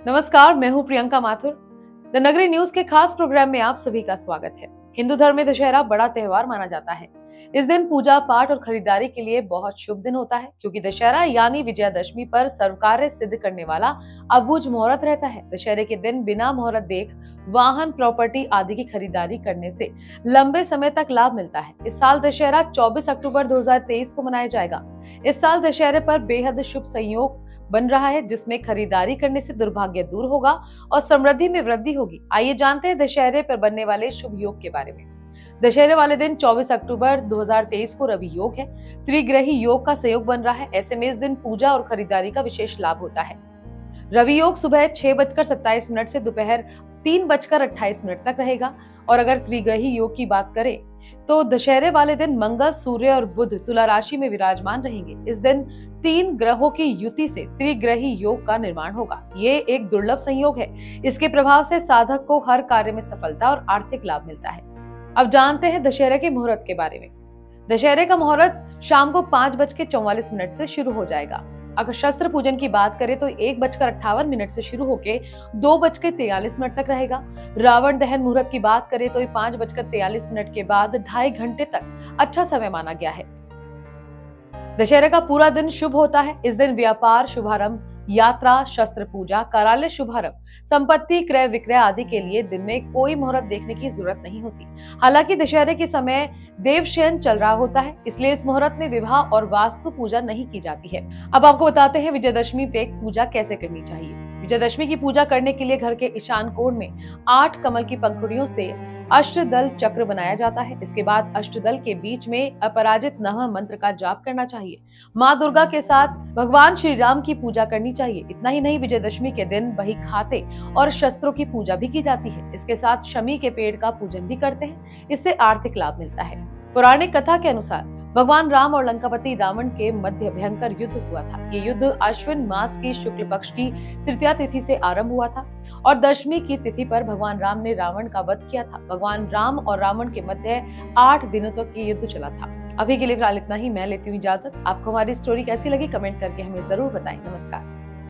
नमस्कार, मैं हूं प्रियंका माथुर। द नगरी न्यूज के खास प्रोग्राम में आप सभी का स्वागत है। हिंदू धर्म में दशहरा बड़ा त्योहार माना जाता है। इस दिन पूजा पाठ और खरीदारी के लिए बहुत शुभ दिन होता है, क्योंकि दशहरा यानी विजयादशमी पर सर्वकार्य सिद्ध करने वाला अबूझ मुहूर्त रहता है। दशहरे के दिन बिना मुहूर्त देख वाहन, प्रॉपर्टी आदि की खरीदारी करने से लंबे समय तक लाभ मिलता है। इस साल दशहरा 24 अक्टूबर 2023 को मनाया जाएगा। इस साल दशहरे पर बेहद शुभ संयोग बन रहा है, जिसमें खरीदारी करने से दुर्भाग्य दूर होगा और समृद्धि में वृद्धि होगी। आइए जानते हैं दशहरे पर बनने वाले शुभ योग के बारे में। दशहरे वाले दिन 24 अक्टूबर 2023 को रवि योग है। त्रिग्रही योग का संयोग बन रहा है। ऐसे में इस दिन पूजा और खरीदारी का विशेष लाभ होता है। रवि योग सुबह 6:27 से दोपहर 3:28 तक रहेगा। और अगर त्रिग्रही योग की बात करें तो दशहरे वाले दिन मंगल, सूर्य और बुध तुला राशि में विराजमान रहेंगे। इस दिन 3 ग्रहों की युति से त्रिग्रही योग का निर्माण होगा। ये एक दुर्लभ संयोग है। इसके प्रभाव से साधक को हर कार्य में सफलता और आर्थिक लाभ मिलता है। अब जानते हैं दशहरे के मुहूर्त के बारे में। दशहरे का मुहूर्त शाम को 5:44 से शुरू हो जाएगा। अगर शस्त्र पूजन की बात करें तो 1:58 से शुरू होकर 2:43 तक रहेगा। रावण दहन मुहूर्त की बात करें तो 5:43 के बाद 2.5 घंटे तक अच्छा समय माना गया है। दशहरे का पूरा दिन शुभ होता है। इस दिन व्यापार शुभारंभ, यात्रा, शस्त्र पूजा, कार्यालय शुभारंभ, संपत्ति क्रय विक्रय आदि के लिए दिन में कोई मुहूर्त देखने की जरूरत नहीं होती। हालांकि दशहरे के समय देवशयन चल रहा होता है, इसलिए इस मुहूर्त में विवाह और वास्तु पूजा नहीं की जाती है। अब आपको बताते हैं विजयदशमी पे पूजा कैसे करनी चाहिए। विजयदशमी की पूजा करने के लिए घर के ईशान कोण में 8 कमल की पंखुड़ियों से अष्टदल चक्र बनाया जाता है। इसके बाद अष्टदल के बीच में अपराजित नमः मंत्र का जाप करना चाहिए। माँ दुर्गा के साथ भगवान श्री राम की पूजा करनी चाहिए। इतना ही नहीं, विजयदशमी के दिन बही खाते और शस्त्रों की पूजा भी की जाती है। इसके साथ शमी के पेड़ का पूजन भी करते हैं। इससे आर्थिक लाभ मिलता है। पौराणिक कथा के अनुसार भगवान राम और लंकापति रावण के मध्य भयंकर युद्ध हुआ था। ये युद्ध अश्विन मास की शुक्ल पक्ष की तृतीया तिथि से आरंभ हुआ था और दशमी की तिथि पर भगवान राम ने रावण का वध किया था। भगवान राम और रावण के मध्य 8 दिनों तक ये युद्ध चला था। अभी के लिए फिलहाल इतना ही। मैं लेती हूँ इजाजत। आपको हमारी स्टोरी कैसी लगी कमेंट करके हमें जरूर बताएं। नमस्कार।